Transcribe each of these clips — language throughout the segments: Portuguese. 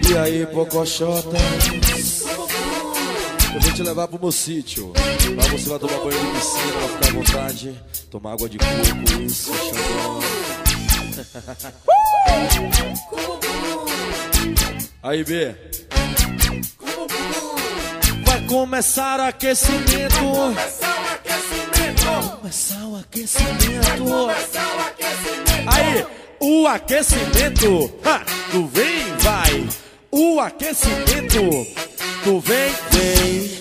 E aí, Pocochota? Eu vou te levar pro meu sítio. Lá você vai tomar banho de piscina, vai ficar à vontade. Tomar água de coco, isso, xandão. Aí, B. Vai começar o aquecimento. Começar o aquecimento. Aí, o aquecimento. Tu vem, vai. O aquecimento. Tu vem, vem.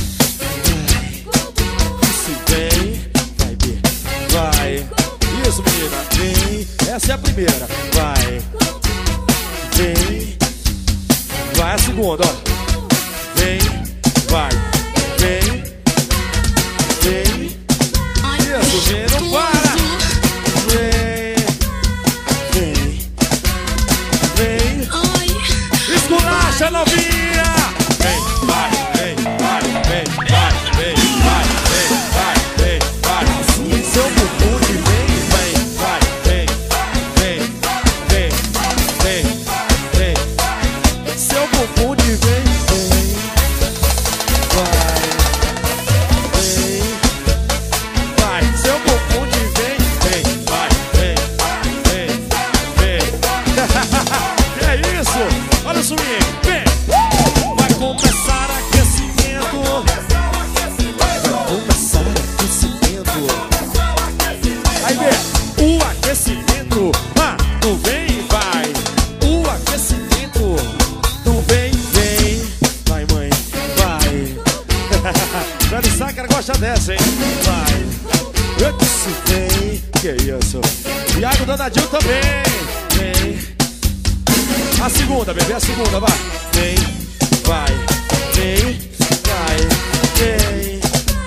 Se vem, vai, B. Vai. Isso, menina. Vem. Essa é a primeira. Vai. Vem. Vai a segunda, ó. Vem. Vai. Vem. Vem. Isso, vem. Não para. Vem. Vem. Vem. Esculacha, novinha. Vem, vai, vem, vai, vem, vai, vem, vai, vem, vai, vem, vai. Seu bumbum de vem, vem, vai, vem, vem, vem, vem, vem. Seu bumbum de vem, vem, vai, vem, vai. Seu bumbum de vem, vem, vai, vem, vem, vem. Que é isso? Olha o swing, vem. Vai começar aquecimento. Vai começar aquecimento. Aí vem o aquecimento. Tu vem e vai. O aquecimento. Tu vem, vem. Vai, mãe, vai. Dani Sácara gosta dessa, hein? Vai. Eu disse vem. Que isso? Iago Danadinho também. Vem. A segunda, bebê, a segunda, vai. Vem, vai, vem, vai, vem,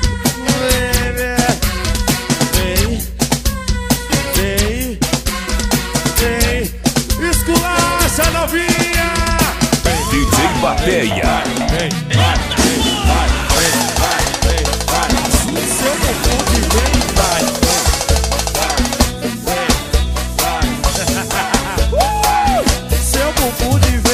vem, vem, vem, esculacha, novinha. DJ Bateia. Vem, vai, vem, vai, vem, vai, vem, vai. Seu bumbum de vem, vai, vem, vai. Seu bumbum de vem,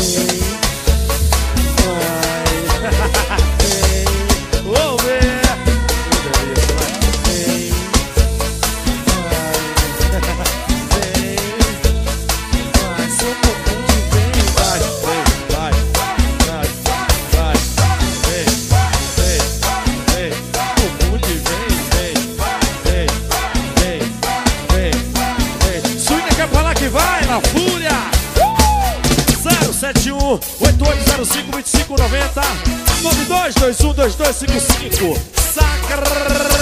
na fúria. 071 8805 2590 92212255. Sacra.